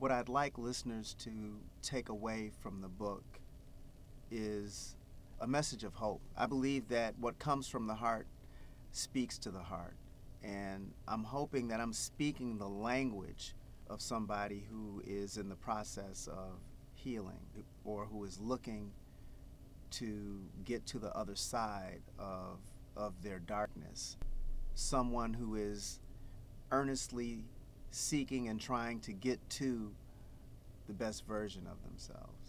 What I'd like listeners to take away from the book is a message of hope. I believe that what comes from the heart speaks to the heart. And I'm hoping that I'm speaking the language of somebody who is in the process of healing or who is looking to get to the other side of their darkness. Someone who is earnestly seeking and trying to get to the best version of themselves.